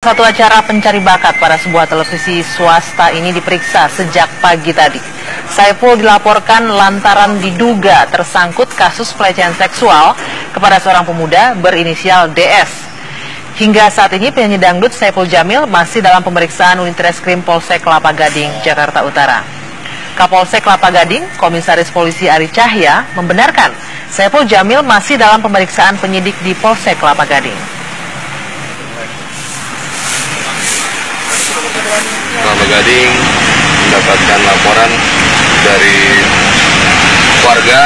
Satu acara pencari bakat pada sebuah televisi swasta ini diperiksa sejak pagi tadi. Saiful dilaporkan lantaran diduga tersangkut kasus pelecehan seksual kepada seorang pemuda berinisial DS. Hingga saat ini penyanyi dangdut Saiful Jamil masih dalam pemeriksaan unit reskrim Polsek Kelapa Gading, Jakarta Utara. Kapolsek Kelapa Gading, Komisaris Polisi Ari Cahya, membenarkan Saiful Jamil masih dalam pemeriksaan penyidik di Polsek Kelapa Gading. Kelapa Gading mendapatkan laporan dari warga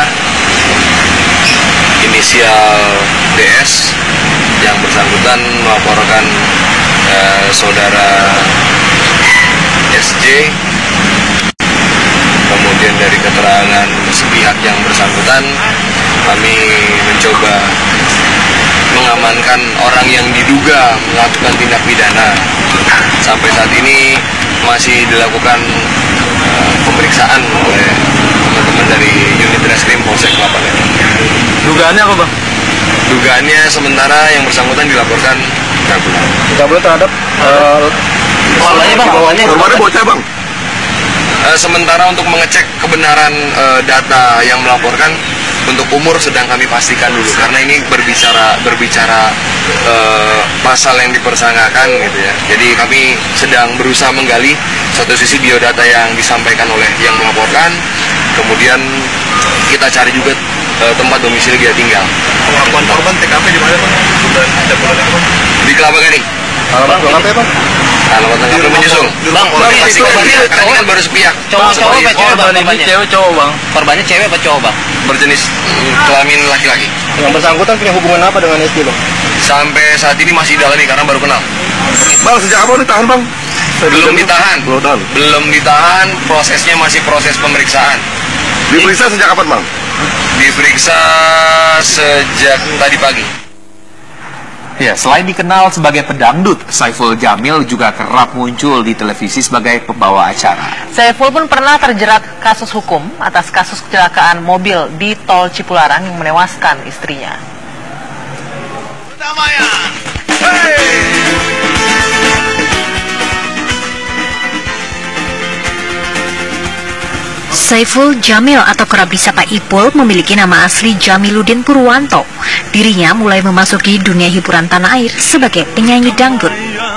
inisial DS yang bersangkutan melaporkan saudara SJ. Kemudian dari keterangan sepihak yang bersangkutan, kami mencoba mengamankan orang yang diduga melakukan tindak pidana. Sampai saat ini masih dilakukan pemeriksaan oleh teman-teman dari unit reskrim Polsek Kelapa Gading. Dugaannya apa, Bang? Dugaannya sementara yang bersangkutan dilaporkan kabur terhadap korbannya bocah, Bang. Sementara untuk mengecek kebenaran data yang melaporkan, untuk umur sedang kami pastikan dulu karena ini berbicara pasal yang dipersangkakan gitu ya. Jadi kami sedang berusaha menggali satu sisi biodata yang disampaikan oleh yang melaporkan, kemudian kita cari juga tempat domisili dia tinggal. Pengakuan korban TKP di mana, Bang? Sudah ada bulan apa? Di Kelapa Gading. Alamat TKP, Bang? Alamat TKP menyusul. Bang, karena kan baru sepihak. Cowok apa cewek, Bang? Korbannya cewek cowok, Bang? Korbannya cewek apa cowok, Bang? Berjenis kelamin laki-laki. Yang bersangkutan punya hubungan apa dengan SJ, Bang? Sampai saat ini masih dalami karena baru kenal. Bang, sejak apa ditahan, Bang? Belum ditahan. Belum ditahan, prosesnya masih proses pemeriksaan. Diperiksa sejak kapan, Bang? Diperiksa sejak tadi pagi. Ya, selain dikenal sebagai pedangdut, Saiful Jamil juga kerap muncul di televisi sebagai pembawa acara. Saiful pun pernah terjerat kasus hukum atas kasus kecelakaan mobil di Tol Cipularang yang menewaskan istrinya. Saiful Jamil atau kerap disapa Ipul memiliki nama asli Jamiluddin Purwanto. Dirinya mulai memasuki dunia hiburan tanah air sebagai penyanyi dangdut.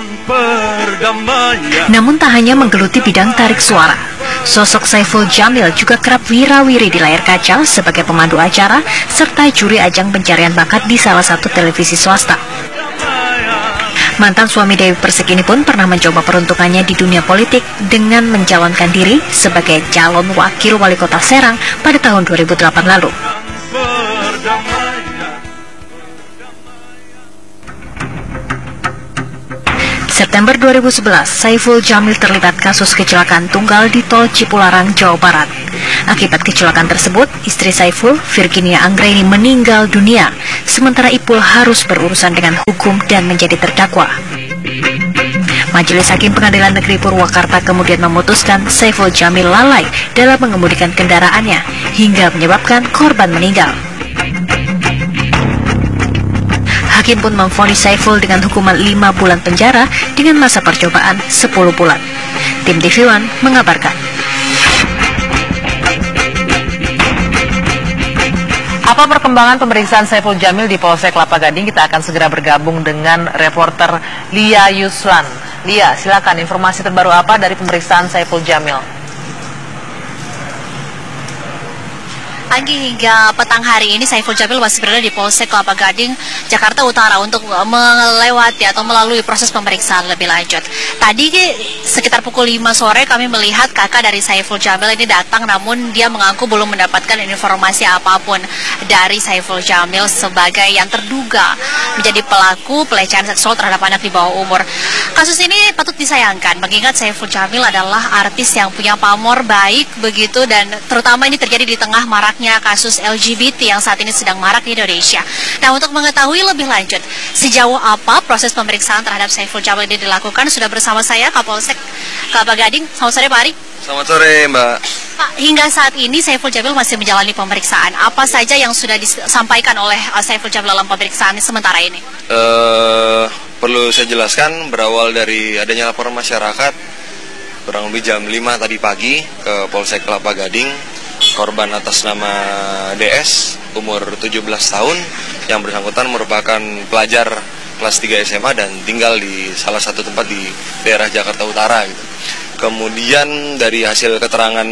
Namun tak hanya menggeluti bidang tarik suara, sosok Saiful Jamil juga kerap wirawiri di layar kaca sebagai pemandu acara serta juri ajang pencarian bakat di salah satu televisi swasta. Mantan suami Dewi Persik ini pun pernah mencoba peruntungannya di dunia politik dengan mencalonkan diri sebagai calon wakil wali kota Serang pada tahun 2008 lalu. September 2011, Saiful Jamil terlibat kasus kecelakaan tunggal di Tol Cipularang, Jawa Barat. Akibat kecelakaan tersebut, istri Saiful, Virginia Anggraini, meninggal dunia, sementara Ipul harus berurusan dengan hukum dan menjadi terdakwa. Majelis Hakim Pengadilan Negeri Purwakarta kemudian memutuskan Saiful Jamil lalai dalam mengemudikan kendaraannya hingga menyebabkan korban meninggal. Hakim pun memvonis Saiful dengan hukuman 5 bulan penjara dengan masa percobaan 10 bulan. Tim TV One mengabarkan. Apa perkembangan pemeriksaan Saiful Jamil di Polsek Kelapa Gading? Kita akan segera bergabung dengan reporter Lia Yuslan. Lia, silakan informasi terbaru apa dari pemeriksaan Saiful Jamil? Anggi, hingga petang hari ini Saiful Jamil masih berada di Polsek Kelapa Gading, Jakarta Utara untuk melewati atau melalui proses pemeriksaan lebih lanjut. Tadi sekitar pukul 5 sore kami melihat kakak dari Saiful Jamil ini datang, namun dia mengaku belum mendapatkan informasi apapun dari Saiful Jamil sebagai yang terduga menjadi pelaku pelecehan seksual terhadap anak di bawah umur. Kasus ini patut disayangkan mengingat Saiful Jamil adalah artis yang punya pamor baik begitu, dan terutama ini terjadi di tengah maraknya kasus LGBT yang saat ini sedang marak di Indonesia. Nah, untuk mengetahui lebih lanjut sejauh apa proses pemeriksaan terhadap Saiful Jamil ini dilakukan, sudah bersama saya Kapolsek Kelapa Gading. Selamat sore, Pak Ari. Selamat sore, Mbak. Pak, hingga saat ini Saiful Jamil masih menjalani pemeriksaan. Apa saja yang sudah disampaikan oleh Saiful Jamil dalam pemeriksaan sementara ini? perlu saya jelaskan berawal dari adanya laporan masyarakat kurang lebih jam 5 tadi pagi ke Polsek Kelapa Gading, korban atas nama DS umur 17 tahun yang bersangkutan merupakan pelajar kelas 3 SMA dan tinggal di salah satu tempat di daerah Jakarta Utara gitu. Kemudian dari hasil keterangan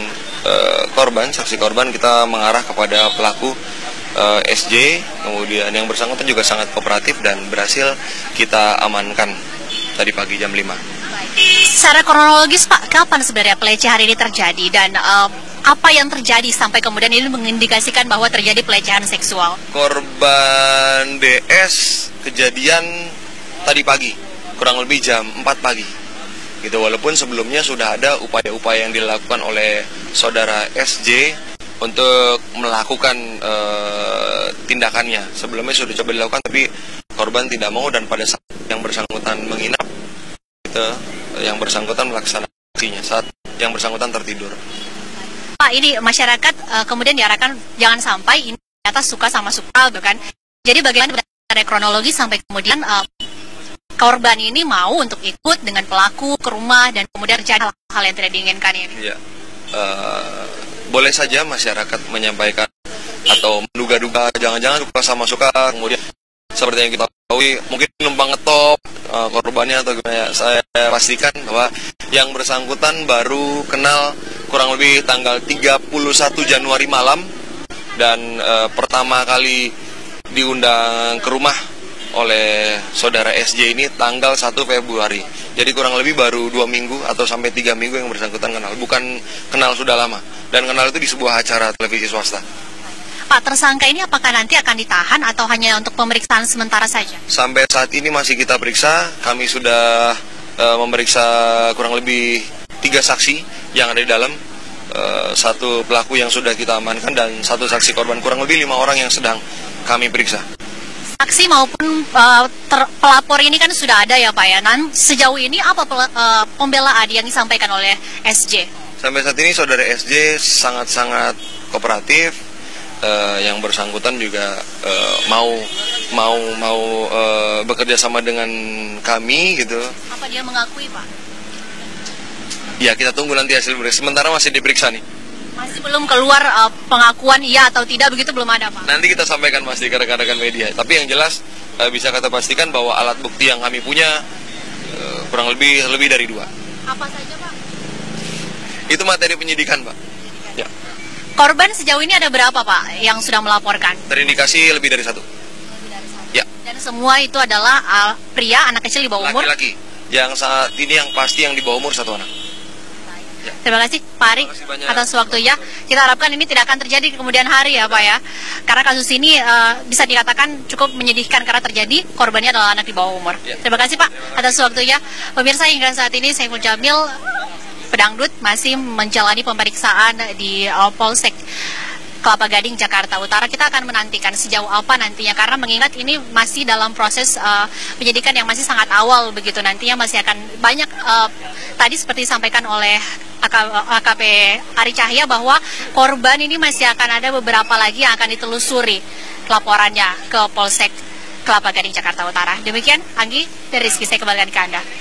saksi korban, kita mengarah kepada pelaku SJ, kemudian yang bersangkutan juga sangat kooperatif dan berhasil kita amankan tadi pagi jam 5. Secara kronologis Pak, kapan sebenarnya pelecehan ini terjadi dan apa yang terjadi sampai kemudian ini mengindikasikan bahwa terjadi pelecehan seksual? Korban DS kejadian tadi pagi, kurang lebih jam 4 pagi. Gitu, walaupun sebelumnya sudah ada upaya-upaya yang dilakukan oleh saudara SJ untuk melakukan tindakannya. Sebelumnya sudah coba dilakukan tapi korban tidak mau, dan pada saat yang bersangkutan menginap gitu, yang bersangkutan melaksanakan aksinya saat yang bersangkutan tertidur. Pak, ini masyarakat kemudian diarahkan jangan sampai ini ternyata suka sama suka, kan? Jadi bagaimana dari kronologi sampai kemudian korban ini mau untuk ikut dengan pelaku ke rumah dan kemudian terjadi hal-hal yang tidak diinginkan ini? Ya, boleh saja masyarakat menyampaikan atau menduga-duga jangan-jangan suka sama suka, kemudian seperti yang kita ketahui mungkin numpang ngetop korbannya atau gimana. Saya pastikan bahwa yang bersangkutan baru kenal kurang lebih tanggal 31 Januari malam dan pertama kali diundang ke rumah oleh saudara SJ ini tanggal 1 Februari. Jadi kurang lebih baru 2 minggu atau sampai 3 minggu yang bersangkutan kenal. Bukan kenal sudah lama. Dan kenal itu di sebuah acara televisi swasta. Pak, tersangka ini apakah nanti akan ditahan atau hanya untuk pemeriksaan sementara saja? Sampai saat ini masih kita periksa. Kami sudah memeriksa kurang lebih 3 saksi yang ada di dalam. 1 pelaku yang sudah kita amankan dan 1 saksi korban. Kurang lebih 5 orang yang sedang kami periksa. Saksi maupun pelapor ini kan sudah ada ya Pak ya. Sejauh ini apa pembelaan yang disampaikan oleh SJ? Sampai saat ini saudara SJ sangat-sangat kooperatif. Yang bersangkutan juga mau bekerja sama dengan kami gitu. Apa dia mengakui Pak? Ya, kita tunggu nanti hasil periksa. Sementara masih diperiksa nih. Masih belum keluar pengakuan iya atau tidak, begitu belum ada Pak? Nanti kita sampaikan Mas di rekan-rekan media. Tapi yang jelas bisa kita pastikan bahwa alat bukti yang kami punya kurang lebih dari 2. Apa saja Pak? Itu materi penyidikan Pak. Ya. Korban sejauh ini ada berapa Pak yang sudah melaporkan? Terindikasi lebih dari 1. Ya. Dan semua itu adalah pria, anak kecil di bawah umur? Laki-laki. Yang saat ini yang pasti yang di bawah umur 1 anak. Ya. Terima kasih Pak Ari atas waktunya. Kita harapkan ini tidak akan terjadi kemudian hari ya Pak ya. Karena kasus ini bisa dikatakan cukup menyedihkan karena terjadi korbannya adalah anak di bawah umur. Ya. Terima kasih Pak atas waktunya. Pemirsa, hingga saat ini Saiful Jamil pedangdut masih menjalani pemeriksaan di Polsek Kelapa Gading, Jakarta Utara. Kita akan menantikan sejauh apa nantinya, karena mengingat ini masih dalam proses penyidikan yang masih sangat awal begitu. Nantinya masih akan banyak tadi seperti disampaikan oleh AKP Ari Cahya bahwa korban ini masih akan ada beberapa lagi yang akan ditelusuri laporannya ke Polsek Kelapa Gading, Jakarta Utara. Demikian Anggi dan Rizky, saya kembalikan ke Anda.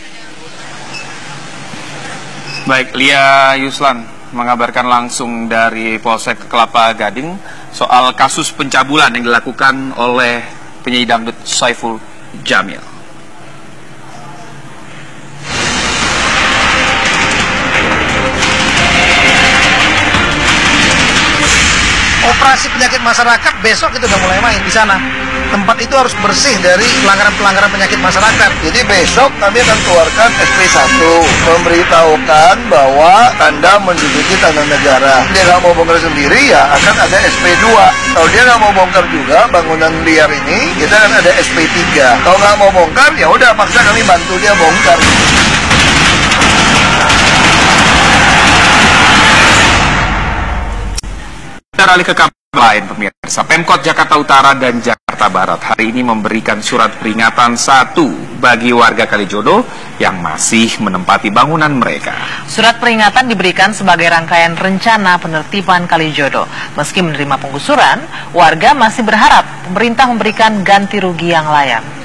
Baik, Lia Yuslan mengabarkan langsung dari Polsek Kelapa Gading soal kasus pencabulan yang dilakukan oleh penyanyi dangdut Saiful Jamil. Operasi penyakit masyarakat besok itu udah mulai main di sana. Tempat itu harus bersih dari pelanggaran-pelanggaran penyakit masyarakat. Jadi besok kami akan keluarkan SP1, memberitahukan bahwa Anda menduduki tanah negara. Dia nggak mau bongkar sendiri, ya akan ada SP2. Kalau dia nggak mau bongkar juga bangunan liar ini, kita akan ada SP3. Kalau nggak mau bongkar, ya udah paksa kami bantu dia bongkar. Beralih ke kabar lain, pemirsa. Pemkot Jakarta Utara dan Jakarta Barat hari ini memberikan surat peringatan 1 bagi warga Kalijodo yang masih menempati bangunan mereka. Surat peringatan diberikan sebagai rangkaian rencana penertiban Kalijodo. Meski menerima penggusuran, warga masih berharap pemerintah memberikan ganti rugi yang layak.